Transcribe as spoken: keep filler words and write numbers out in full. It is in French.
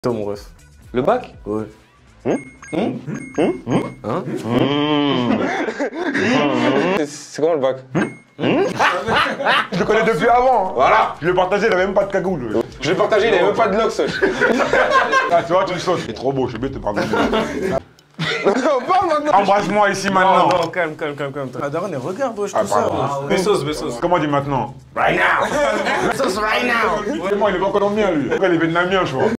Toi, mon ref. Le bac? Ouais. Hum? Hum? Hum? Hum? Hein? C'est comment le bac? Je le connais depuis avant. Hein. Voilà. Je l'ai partagé, il avait même pas de cagoule. Je l'ai partagé, il avait même pas de lox. Ah, tu vois, tu le sautes. C'est trop beau, je vais te pardonner. Pas maintenant. Embrasse-moi ici maintenant. Non, non, calme, calme, calme, calme. Ah, Daron, regarde, wesh, Ah, tout ça. pardon. Bessos, Bessos. Comment on dit maintenant? Right now. Bessos right now. Moi, il est pas colombien, lui. Il est vietnamien, je crois.